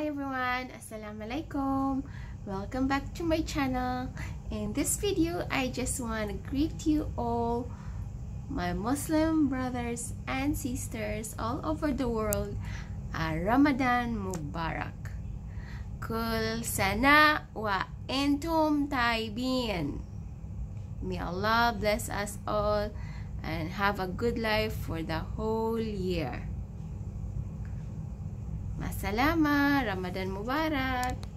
Hi everyone, Assalamualaikum. Welcome back to my channel. In this video, I just want to greet you all, my Muslim brothers and sisters all over the world, Ramadan Mubarak. Kul sana wa entum taibin. May Allah bless us all and have a good life for the whole year. Masalama, Ramadan Mubarak.